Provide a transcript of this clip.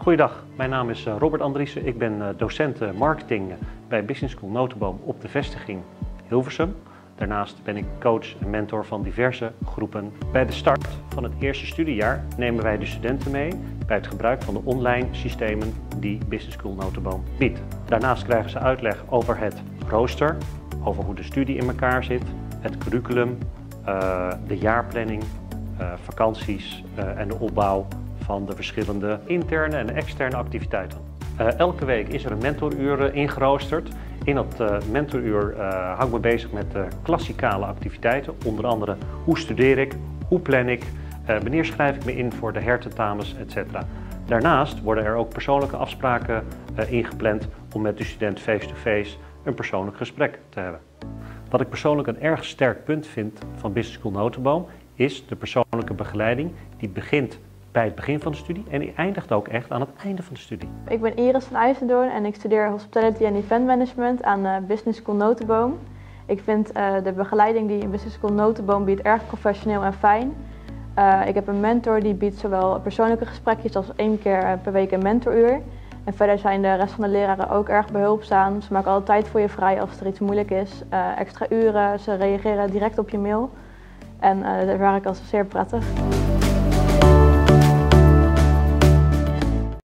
Goeiedag, mijn naam is Robert Andriessen. Ik ben docent marketing bij Business School Notenboom op de vestiging Hilversum. Daarnaast ben ik coach en mentor van diverse groepen. Bij de start van het eerste studiejaar nemen wij de studenten mee bij het gebruik van de online systemen die Business School Notenboom biedt. Daarnaast krijgen ze uitleg over het rooster, over hoe de studie in elkaar zit, het curriculum, de jaarplanning, vakanties en de opbouw van de verschillende interne en externe activiteiten. Elke week is er een mentoruur ingeroosterd. In dat mentoruur hou ik me bezig met klassikale activiteiten. Onder andere hoe studeer ik, hoe plan ik, wanneer schrijf ik me in voor de hertentamens, etc. Daarnaast worden er ook persoonlijke afspraken ingepland om met de student face-to-face een persoonlijk gesprek te hebben. Wat ik persoonlijk een erg sterk punt vind van Business School Notenboom is de persoonlijke begeleiding die begint bij het begin van de studie en die eindigt ook echt aan het einde van de studie. Ik ben Iris van IJzendoorn en ik studeer Hospitality and Event Management aan Business School Notenboom. Ik vind de begeleiding die Business School Notenboom biedt erg professioneel en fijn. Ik heb een mentor die biedt zowel persoonlijke gesprekjes als 1 keer per week een mentoruur. En verder zijn de rest van de leraren ook erg behulpzaam. Ze maken altijd tijd voor je vrij als er iets moeilijk is. Extra uren, ze reageren direct op je mail. En dat ervaar ik als zeer prettig.